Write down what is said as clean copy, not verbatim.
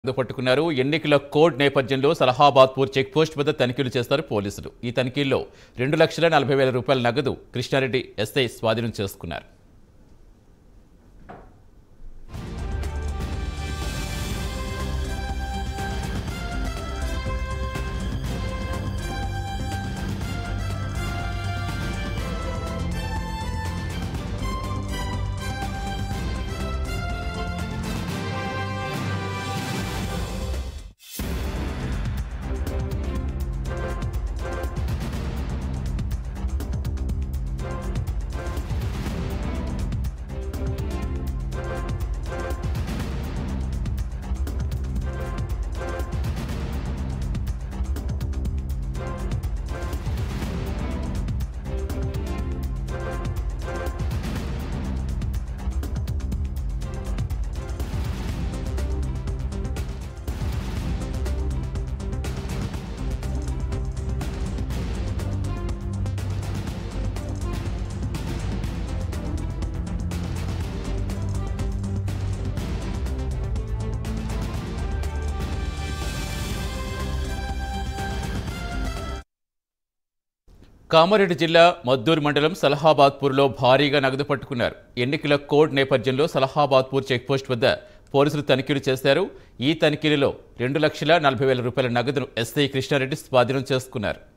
పట్టుకున్నారు. ఎన్నికల కోడ్ నేపథ్యంలో సలహాబాద్పూర్ చెక్పోస్ట్ వద్ద తనిఖీలు చేస్తారు పోలీసులు. ఈ తనిఖీల్లో 2,40,000 రూపాయల నగదు కృష్ణారెడ్డి ఎస్ఐ స్వాధీనం చేసుకున్నారు. కామారెడ్డి జిల్లా మద్దూరు మండలం సలహాబాద్పూర్లో భారీగా నగదు పట్టుకున్నారు. ఎన్నికల కోడ్ నేపథ్యంలో సలహాబాద్పూర్ చెక్పోస్ట్ వద్ద పోలీసులు తనిఖీలు చేశారు. ఈ తనిఖీలలో 2,40,000 రూపాయల నగదును ఎస్ఐ కృష్ణారెడ్డి స్వాధీనం చేసుకున్నారు.